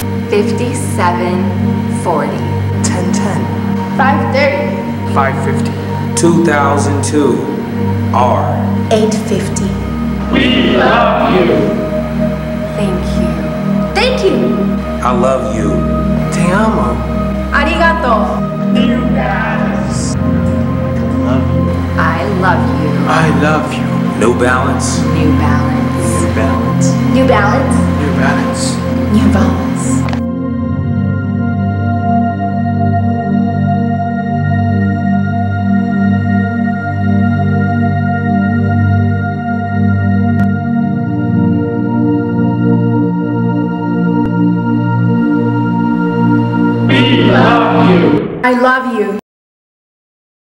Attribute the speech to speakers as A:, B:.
A: 5740.
B: 1010.
A: 530.
C: 550.
D: 2002. R.
A: 850.
C: We love you.
A: Thank you. Thank you.
D: I love you.
B: Te amo.
A: Arigato.
C: You guys.
B: Love you.
A: I love you.
B: I love you.
D: New Balance.
A: New Balance.
B: New Balance.
A: New Balance.
B: New Balance.
A: New Balance.
C: We love you.
A: I love you.